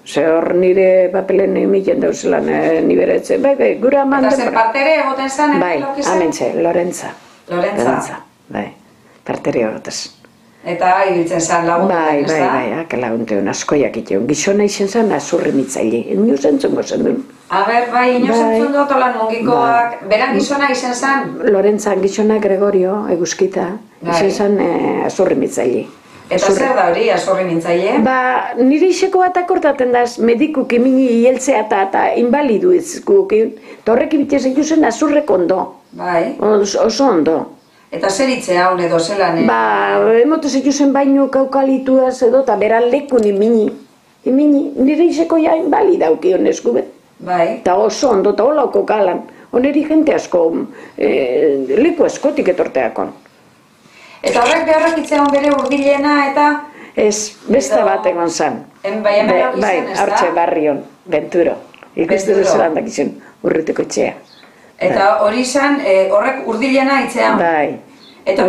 Ze hor nire papelen emiken dauzelan niberetzen, bai, gura aman Eta zer partere egoten zen? Bai, amentxe, Lorentza. Lorentza? Bai, partere egotez. Eta ibiltzen zen laguntzen, ez da? Bai, laguntzen askoiak iteun. Gizona izen zen azurri mitzaile, ino zentzungo zen duen. Bai, ino zentzun dut olan mungikoak, beran gizona izen zen? Lorentza, gizona Gregorio, eguzkita, izen zen azurri mitzaile. Eta zer da hori, azurri mintzaile? Nire iseko bat akortaten daz, medikuk imini hieltzea eta invalidu izkuk. Horrek ibitez ikusen azurrek ondo. Bai. Oso ondo. Eta zer itzea hon edo zelan? Emotez ikusen baino kaukalituaz edo, eta beran lekun imini. Nire iseko ja invalida auki honezku bet. Bai. Eta oso ondo, eta holako kalan. Oneri jente asko, leku askotik etorteakon. Eta horrek beharrak itzean bere urdilena eta... Ez, beste bat egon zan. Bai, hemen hori zen, ez da? Bai, hartxe barrion, Benturo. Ikustu zelan dakizun, urriteko etxea. Eta hori zen, horrek urdilena itzean? Bai. Eta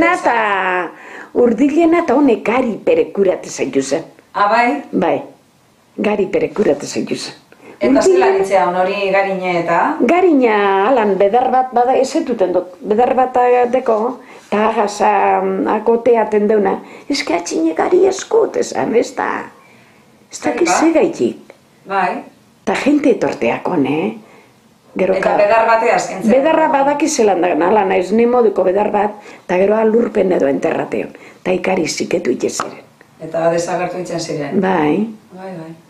urdilena eta honek gari perekurate zaitu zen. Bai? Bai, gari perekurate zaitu zen. Eta zelan itzean hori garine eta? Garina, alan, bedar bat bada, ezetuten dut, bedar bat deko, eta agaza akoteaten deuna, ezke atxine gari eskut esan, ez da kizegaitik. Bai. Eta jente etorteakon, Eta bedar bateaz kentzen? Bedarra badakizelan da, alan, ez ne moduko bedar bat, eta gero alurpen edo enterrateon, eta ikari ziketu itxeziren. Eta desagertu itzen ziren? Bai. Bai.